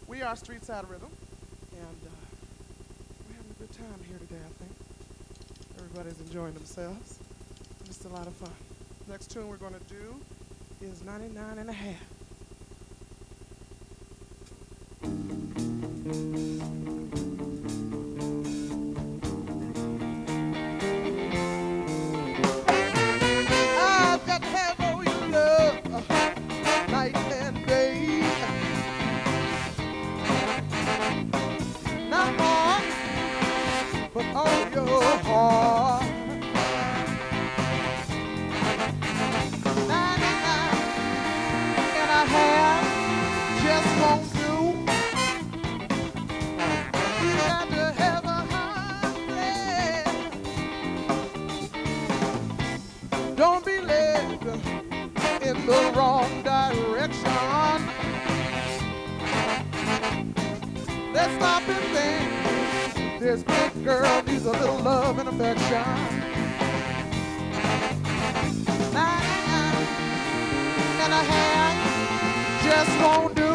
We are Streetside Rhythm, and we're having a good time here today, I think. Everybody's enjoying themselves. Just a lot of fun. Next tune we're going to do is 99 and a half. I've got to have all your love, night and day. Not more, but all your heart. 99 and a half just won't do. You got to have a 100. Don't be led in the wrong direction. Let's stop and think. This big girl needs a little love and affection. 99 and a half just won't do.